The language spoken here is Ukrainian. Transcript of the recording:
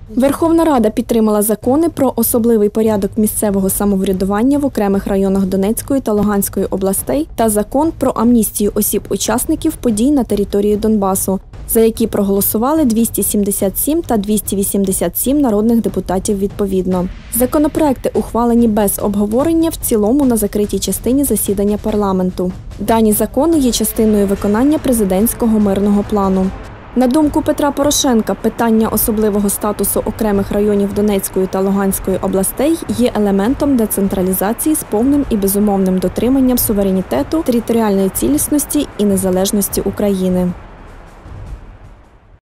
Верховна Рада підтримала закони про особливий порядок місцевого самоврядування в окремих районах Донецької та Луганської областей та закон про амністію осіб-учасників подій на території Донбасу, за які проголосували 277 та 287 народних депутатів відповідно. Законопроекти ухвалені без обговорення в цілому на закритій частині засідання парламенту. Дані закони є частиною виконання президентського мирного плану. На думку Петра Порошенка, питання особливого статусу окремих районів Донецької та Луганської областей є елементом децентралізації з повним і безумовним дотриманням суверенітету, територіальної цілісності і незалежності України.